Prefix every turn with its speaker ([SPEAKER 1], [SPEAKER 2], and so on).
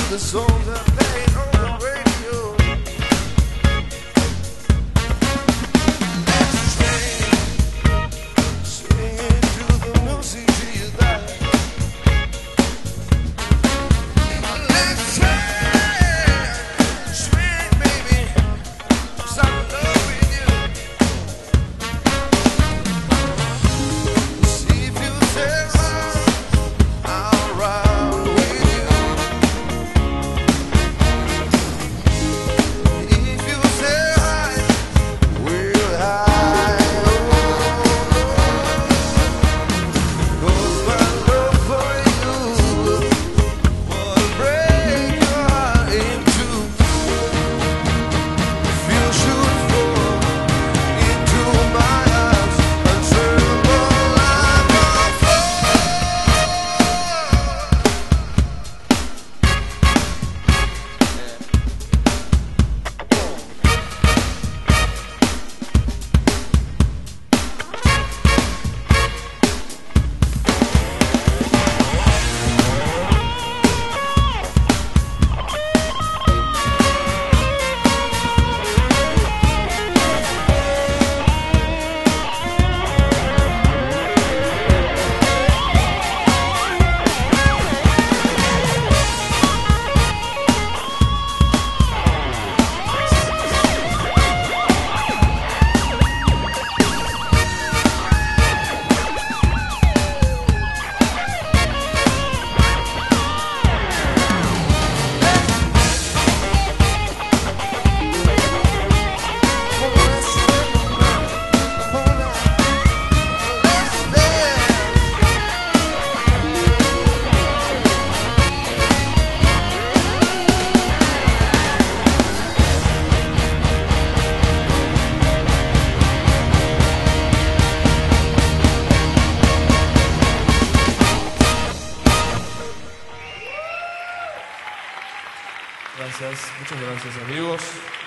[SPEAKER 1] the songs that played on the radio. Let's swing to the music till you die. Let's swing, baby, 'cause I'm in love with you. See if you say I'll ride with you. If you say hi, we'll hide. Cause my love for you will break your heart in two. If you should fall into my arms, untraceable like a flood.
[SPEAKER 2] Gracias, muchas gracias amigos.